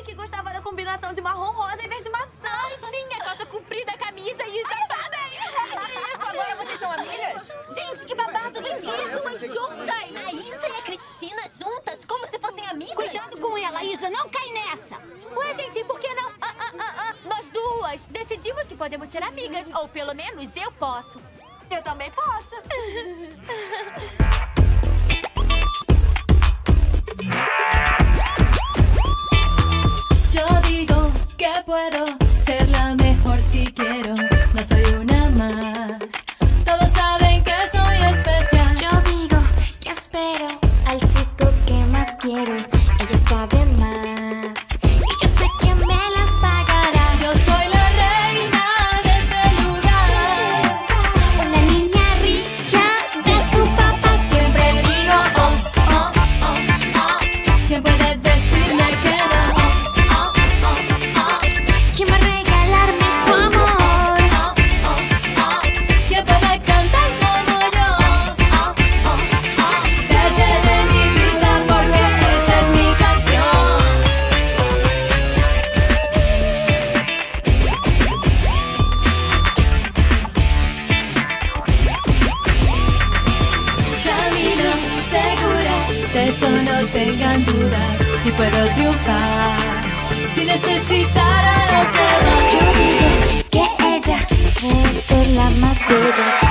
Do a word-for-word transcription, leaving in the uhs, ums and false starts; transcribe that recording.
que gostava da combinação de marrom, rosa e verde maçã. Ai, sim, a calça comprida, a camisa e os sapatos. Isso, agora vocês são amigas? Gente, que babado! Vem ver as duas juntas! A Isa e a Cristina juntas, como se fossem amigas. Cuidado com ela, Isa, não cai nessa. Ué, gente, por que não? Ah, ah, ah, ah. Nós duas decidimos que podemos ser amigas. Ou pelo menos eu posso. Eu também posso. Yo digo que puedo ser la mejor si quiero. No soy una más. Todos saben que soy especial. Yo digo que espero al chico que más quiero. Ella está de más y yo sé que me las pagará. Yo soy la reina de este lugar. Una niña rica de su papá. Siempre digo oh, oh, oh, oh. ¿Quién puede decirme que no? Oh, oh, oh, oh. ¿Quién va a regalarme su amor? Oh, oh, oh. ¿Quién puede cantar como yo? Oh, oh, oh. Vete de mi vista porque esta es mi canción. Camino segura, de eso no tengan dudas. Y puedo triunfar sin necesitar a los demás. Yo digo que ella cree ser la más bella.